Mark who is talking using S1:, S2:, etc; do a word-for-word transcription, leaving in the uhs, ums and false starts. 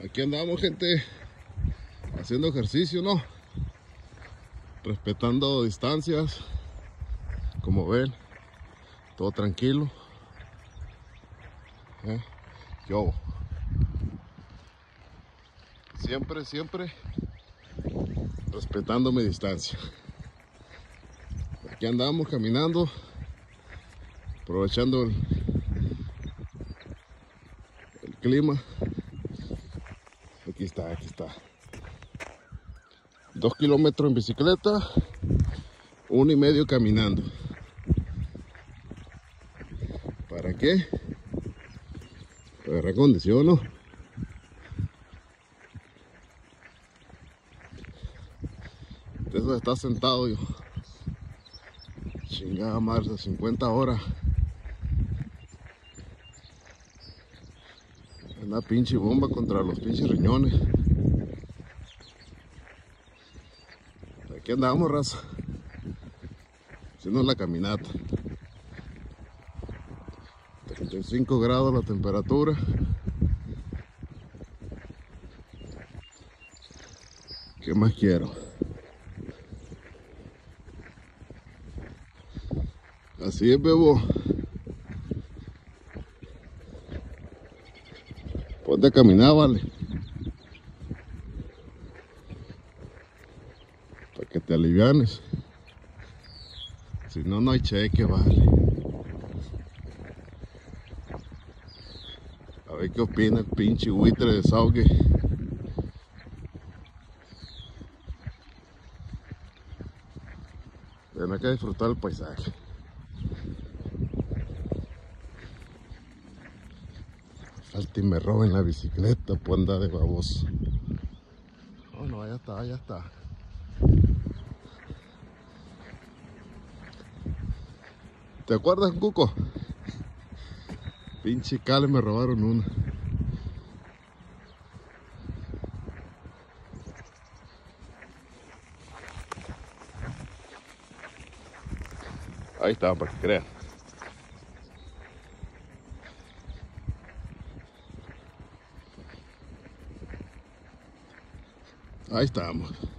S1: Aquí andamos, gente, haciendo ejercicio, ¿no? Respetando distancias, como ven, todo tranquilo. ¿Eh? Yo siempre, siempre respetando mi distancia. Aquí andamos caminando, aprovechando el, el clima. Aquí está, aquí está. Dos kilómetros en bicicleta, uno y medio caminando. ¿Para qué? Para agarrar condición, ¿no? Eso de estar sentado yo. Chingada madre, cincuenta horas. Una pinche bomba contra los pinches riñones. Aquí andamos, raza, haciendo la caminata. treinta y cinco grados la temperatura. ¿Qué más quiero? Así es, bebo. Ponte a caminar, vale. Para que te alivianes. Si no, no hay cheque, vale. A ver qué opina el pinche buitre de Sauque. Ven acá a disfrutar el paisaje. Falta y me roben la bicicleta por andar de baboso. Oh, no, allá está, allá está. ¿Te acuerdas, Cuco? Pinche cale, me robaron una. Ahí está, para que crean. Ahí estamos.